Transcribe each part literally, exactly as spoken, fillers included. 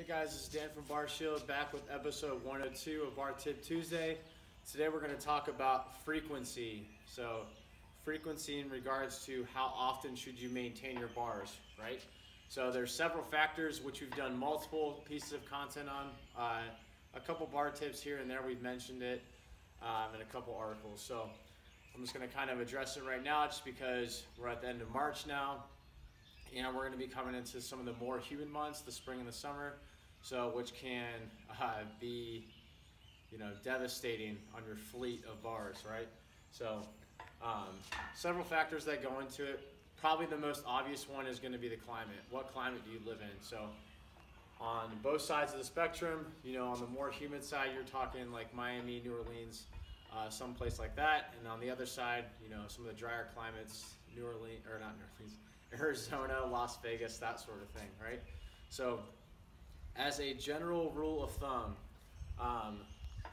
Hey guys, this is Dan from Bar Shield back with episode one oh two of Bar Tip Tuesday. Today we're going to talk about frequency. So frequency in regards to how often should you maintain your bars, right? So there's several factors which we've done multiple pieces of content on. Uh, a couple bar tips here and there, we've mentioned it um, in a couple articles. So I'm just going to kind of address it right now just because we're at the end of March now. And we're going to be coming into some of the more humid months, the spring and the summer, so which can uh, be, you know, devastating on your fleet of bars, right? So um, several factors that go into it. Probably the most obvious one is going to be the climate. What climate do you live in? So on both sides of the spectrum, you know, on the more humid side, you're talking like Miami, New Orleans, uh, someplace like that. And on the other side, you know, some of the drier climates, New Orleans, or not New Orleans, Arizona, Las Vegas, that sort of thing, right? So as a general rule of thumb, um,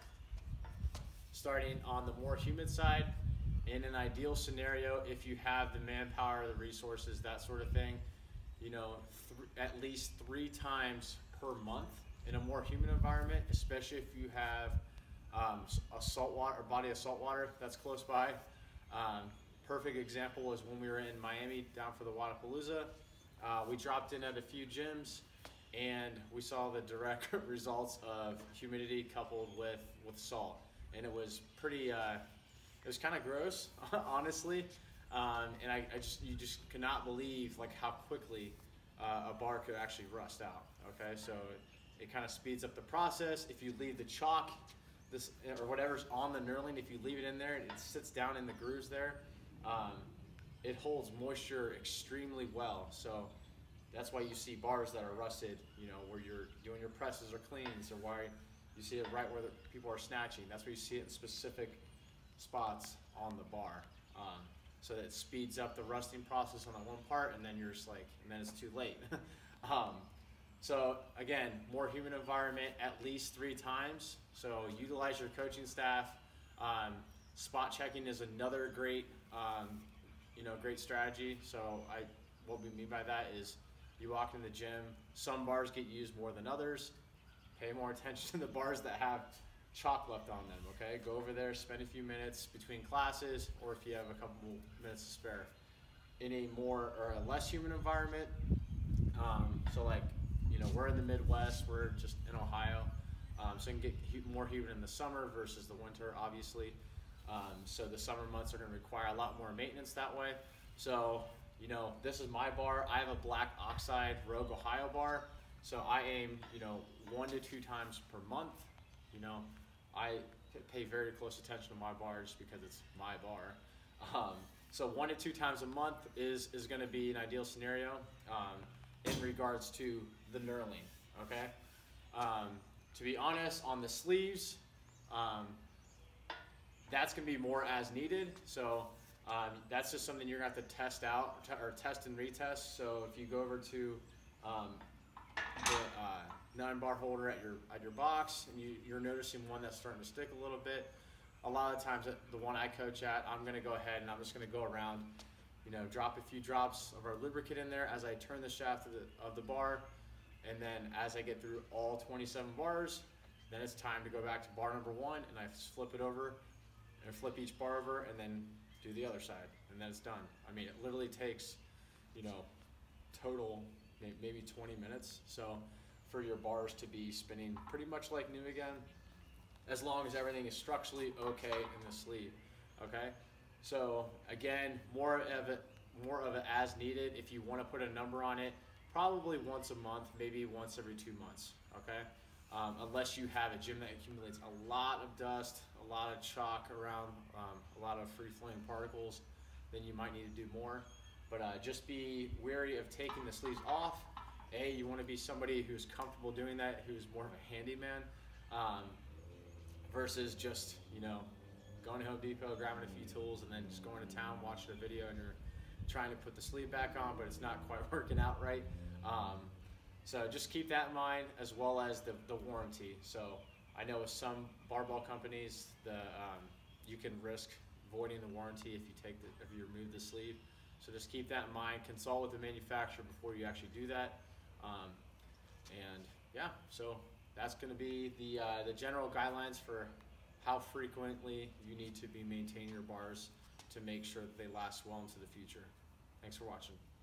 starting on the more humid side, in an ideal scenario, if you have the manpower, the resources, that sort of thing, you know, th- at least three times per month in a more humid environment, especially if you have um, a salt water, a body of salt water that's close by. Um, Perfect example was when we were in Miami down for the Wodapalooza. Uh, we dropped in at a few gyms and we saw the direct results of humidity coupled with, with salt. And it was pretty, uh, it was kind of gross, honestly. Um, and I, I just, you just could not believe like how quickly uh, a bar could actually rust out, okay? So it, it kind of speeds up the process. If you leave the chalk, this or whatever's on the knurling, if you leave it in there, it sits down in the grooves there. Um, it holds moisture extremely well, so that's why you see bars that are rusted, you know, where you're doing your presses are clean, so why you see it right where the people are snatching. That's where you see it in specific spots on the bar, um, so that it speeds up the rusting process on that one part, and then you're just like, and then it's too late. um, so again, more humid environment at least three times, so utilize your coaching staff. Um, Spot checking is another great, um, you know, great strategy. So I, what we mean by that is you walk in the gym, some bars get used more than others. Pay more attention to the bars that have chalk left on them, okay? Go over there, spend a few minutes between classes, or if you have a couple minutes to spare. In a more or a less humid environment, um, so like, you know, we're in the Midwest, we're just in Ohio, um, so you can get more humid in the summer versus the winter, obviously. Um, so the summer months are going to require a lot more maintenance that way. So, you know, this is my bar. I have a black oxide Rogue Ohio bar. So I aim, you know, one to two times per month. You know, I pay very close attention to my bar just because it's my bar. Um, so one to two times a month is, is going to be an ideal scenario um, in regards to the knurling, okay? Um, to be honest, on the sleeves, um, that's going to be more as needed. So um, that's just something you're going to have to test out or test and retest. So if you go over to um, the uh, nine bar holder at your at your box and you, you're noticing one that's starting to stick a little bit, a lot of times the one I coach at, I'm going to go ahead and I'm just going to go around, you know, drop a few drops of our lubricant in there as I turn the shaft of the, of the bar. And then as I get through all twenty-seven bars, then it's time to go back to bar number one and I flip it over and flip each bar over and then do the other side, and then it's done. I mean, it literally takes, you know, total maybe twenty minutes. So for your bars to be spinning pretty much like new again, as long as everything is structurally okay in the sleeve, okay? So again, more of it, more of it as needed. If you want to put a number on it, probably once a month, maybe once every two months, okay? Um, unless you have a gym that accumulates a lot of dust, a lot of chalk around, um, a lot of free-flowing particles, then you might need to do more. But uh, just be wary of taking the sleeves off. A, you want to be somebody who's comfortable doing that, who's more of a handyman, um, versus just, you know, going to Home Depot, grabbing a few tools, and then just going to town, watching a video, and you're trying to put the sleeve back on, but it's not quite working out right. Um, So just keep that in mind, as well as the, the warranty. So I know with some barbell companies, the um, you can risk voiding the warranty if you take the, if you remove the sleeve. So just keep that in mind. Consult with the manufacturer before you actually do that. Um, and yeah, so that's going to be the uh, the general guidelines for how frequently you need to be maintaining your bars to make sure that they last well into the future. Thanks for watching.